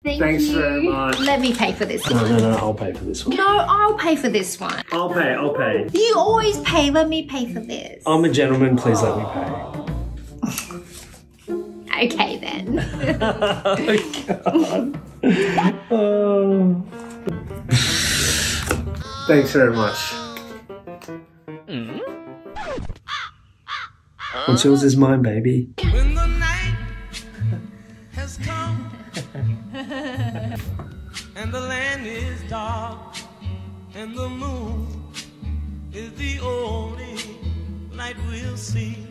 Thanks very much. Let me pay for this one. No, I'll pay for this one. No, I'll pay for this one. I'll pay. You always pay. Let me pay for this. I'm a gentleman, please let me pay. Okay then. Oh. Thanks very much. What's yours is mine, baby. When the night has come and the land is dark and the moon is the only light we'll see.